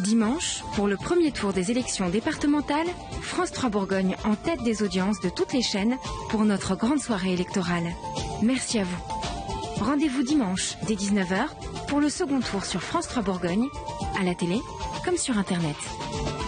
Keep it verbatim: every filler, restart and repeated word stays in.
Dimanche, pour le premier tour des élections départementales, France trois Bourgogne en tête des audiences de toutes les chaînes pour notre grande soirée électorale. Merci à vous. Rendez-vous dimanche dès dix-neuf heures pour le second tour sur France trois Bourgogne, à la télé comme sur Internet.